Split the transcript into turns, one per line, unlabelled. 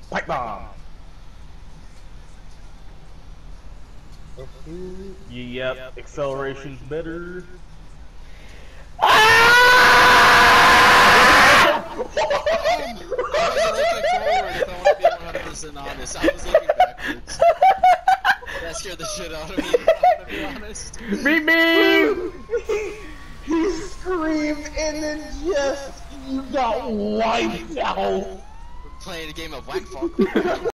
Pipe bomb. Yep, acceleration's better.
Honest. I was looking backwards. That scared the shit out of me, to be honest.
Beep beep!
He screamed and then you got wiped out.
We're playing a game of whack fuck.